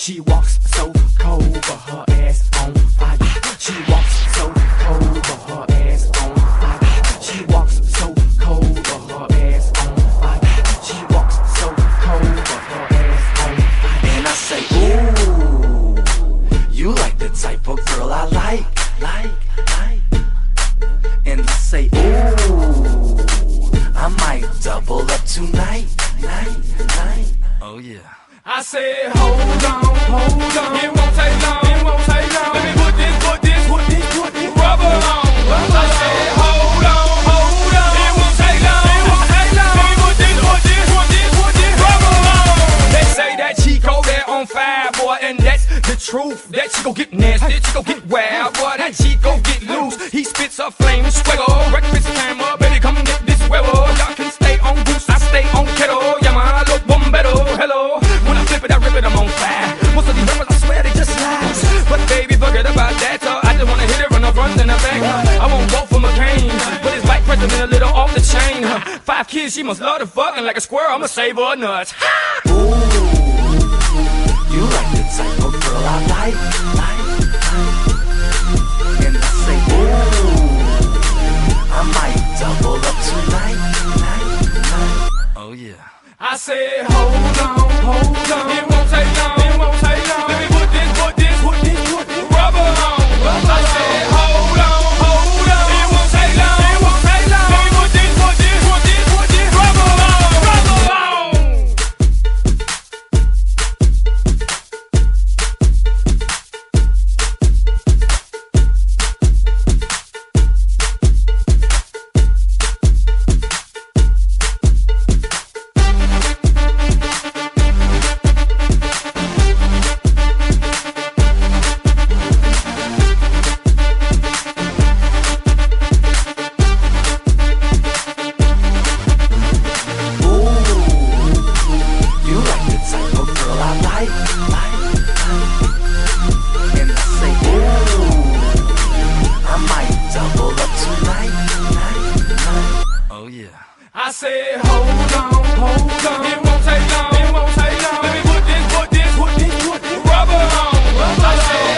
She walks so cold, but her ass on fire. She walks so cold, but her ass on fire. She walks so cold, but her ass on fire. She walks so cold, but her ass on fire. And I say, ooh, you like the type of girl I like. And I say, ooh, I might double up tonight. Oh yeah. I said, hold on, it won't take long, Let me put this rubber on. I said, hold on, it won't take long, Let me put this rubber on. They say that Chico, they're on fire, boy, and that's the truth. That Chico get nasty, Chico get wild, boy, that Chico get loose. He spits a flame, swagger, breakfast camera, baby, come get this weather. Y'all can stay on goose, I stay on kettle. Yeah, my look one better, hello. When I flip it, I rip it, I'm on fire. Most of these rappers, I swear they just lies. But baby, forget about that, I just wanna hit it from the front and the back. I won't go for McCain, but his bike president a little off the chain. 5 kids, she must love the fucking like a squirrel, I'ma save her nuts. Ooh, you like the type of girl I like. And I say, ooh, I might double up tonight. Oh yeah. I said, hold on, it won't take long, Let me put this rubber on. I said, hold on, it won't take long, Let me put this rubber on. And I say, ooh, I might double up tonight. Oh yeah. I said, hold on, it won't take long, Let me put this rubber on. I said,